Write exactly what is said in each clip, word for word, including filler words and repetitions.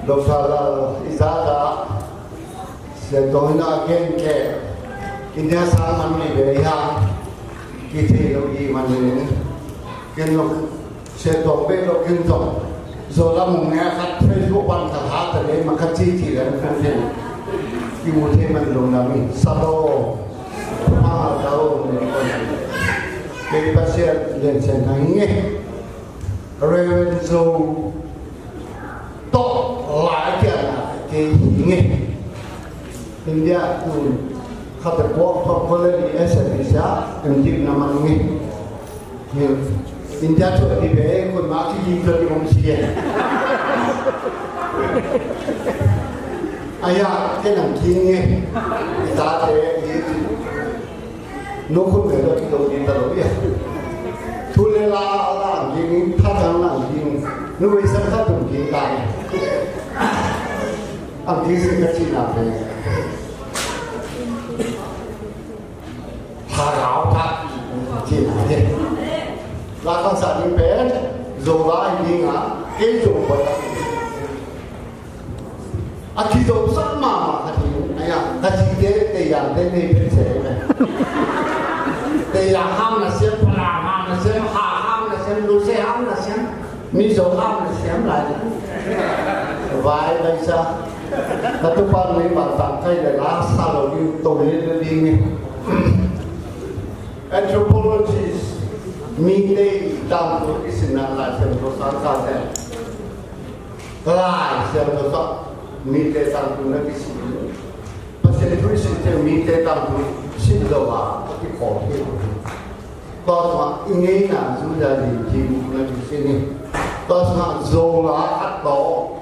Doktor Izada sẽ tối na khen kẻ India sang mình này về ha kỳ thi đâu gì mà mình khen nó sẽ tổng bên nó khen tổng rồi là một ngày khách Facebook quan cả hát ở đây mà khách chi chỉ là không thể khi một thêm mình luôn là mình sao đâu mà đâu mình còn cái bác sĩ lên trên này nghe rồi rồi to lại cái cái nghe India tu kata buat popular di Indonesia untuk nama ni India tu di bawah kau mati di dalam manusia ayah kenang kini kita ada nukun berada di dalam dia tulela Allah kini thadang Allah kini nuai sangat tu kini kaya Ang kisi kecil apa? Harau tak kecil aja. Lakukan saat ini pen, zola ini ngah, kejo pada. Akido sama kali, ayah, kaki dia tiang dia ni percaya. Tiang ham nasiam, pelang ham nasiam, ha ham nasiam, lusa ham nasiam, miso ham nasiam lagi. Vai baisa. Satu pan ni bantang kai le last salo ni to le ni anthropologists mite down to isina la sem to sa ka de lai sem to sa mite down to na kisi pasal itu sistem mite down to sin do wa ki ko ki ko ma ingei na su ja di ji na kisi ni to sa zo la at do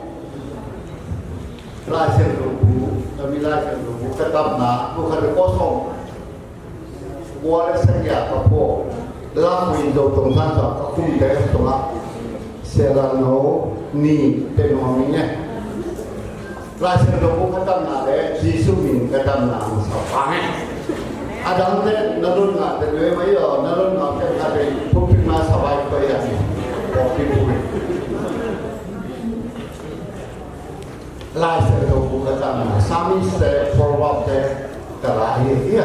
lai sen rubu, kami lai sen rubu tetap na bukan kosong. Buat saja apa, dalam window tongsan so, aku tidak tongak serano ni fenomena. Lai sen rubu tetap na le, Yesus min tetap na sapang. Ada ante nalun na, terus mayo nalun na kita ada pupil na sabai kaya ni, pupil. Lai sẽ đâu cũng là rằng Sami sẽ follow up để cả lại hiện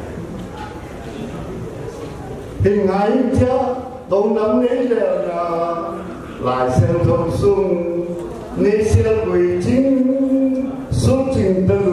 hình ảnh cha đông nắm nấy đều là lại sẽ thông xuân nấy sẽ quỳ chính suốt trình tự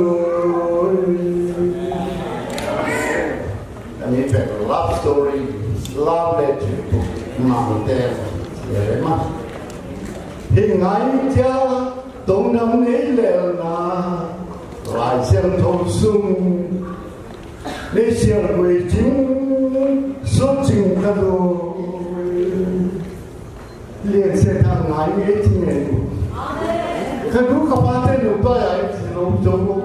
anh ấy phải love story love letter mang tên để mà hình ảnh cha đông năm ấy lều na lại xem thông xuân để xem quê chính suốt trình ta đồ liền sẽ thằng ngái ấy thì mình cái lúc các bạn thấy được tôi ấy thì nó giống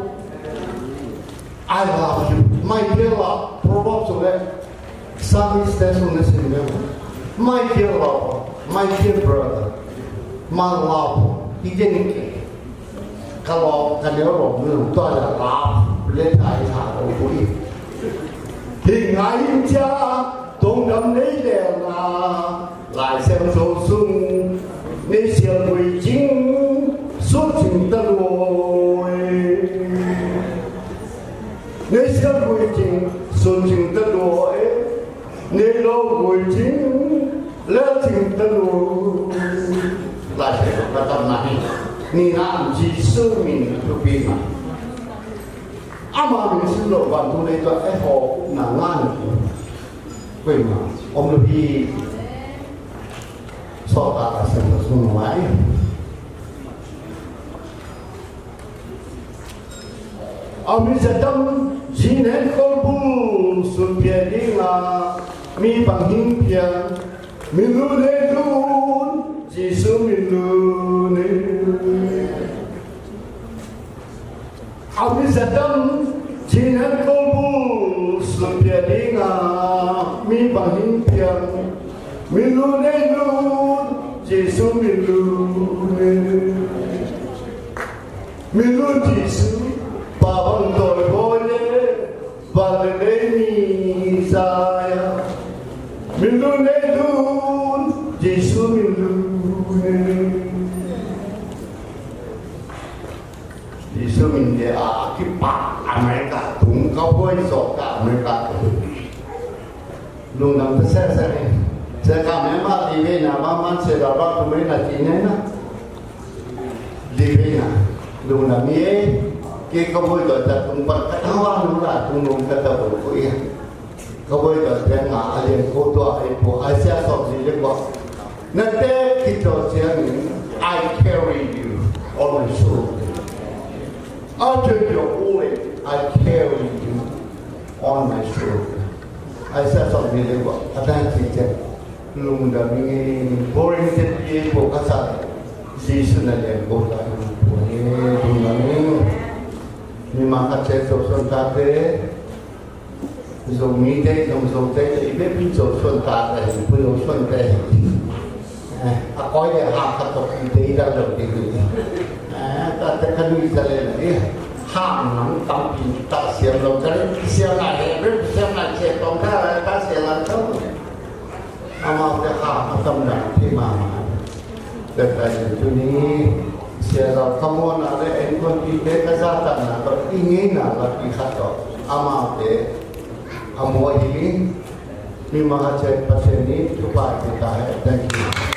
I love you my dear love probably some station is in there my dear love my dear brother my love Ini kalau kalau orang itu ada lap, lekai cara boleh. Hingga inja dong dam ni lena, lai xem sâu sung, ni xiao quỳ chính, suốt trình ta lôi. Ni xiao quỳ chính, suốt trình ta lôi, ni lo quỳ chính, lỡ trình ta lôi. Lai sẽ có tâm này, ni nam Giêsu mình tu bi mà, ama mình xin lỗi bạn tu đây cho em họ là ngan, vậy mà ông lưu ý, so ta là xem là xuống ngoài, ông mình sẽ tâm chín hết con bu xuân biển đi mà, mi bằng hình biển, mi luôn hết luôn. Giêsu mình luôn ông sẽ tâm chín hết câu bu xuân biển đi ngà mi bằng hình biển mình luôn đấy luôn Giêsu mình luôn mình luôn Giêsu bà bằng tội vô lễ và lời đấy mi dài mình luôn đấy luôn Giêsu mình luôn min dia akibat Amerika tung kau boleh sok ke Amerika lu nam terser sering sekarang memang di mana maman seraba tu mana cina na di mana lu nam ye ke kau boleh tak tung per ketawa lu lah tung lu kata boleh ya kau boleh tak jangan ada kau tu ada tu Asia sok sih lepas nanti kita siang I carry you on my shoulder. After your holy, I carry you on my shoulder. I said something like that. Ada cerita, lu muda ini boring cerita pokasa, season aja kota ini, dunia ini, ni maka cerita sontate, zomite, zom zomite, ibe pinjau sontate, pinjau sontate. Aku ya hak atau tidak ada di tak terkandung jalan ni ham nam tampi tak siap lokal siap nak hebat siap nak cetong dah tak siap tu amal dah ham atau dah timah dekat itu ni siapa kamu nak ada engkau kita kesatan atau ingin nak dikatakan amal deh amal ini lima hajat pasien ini cuba kita thank you.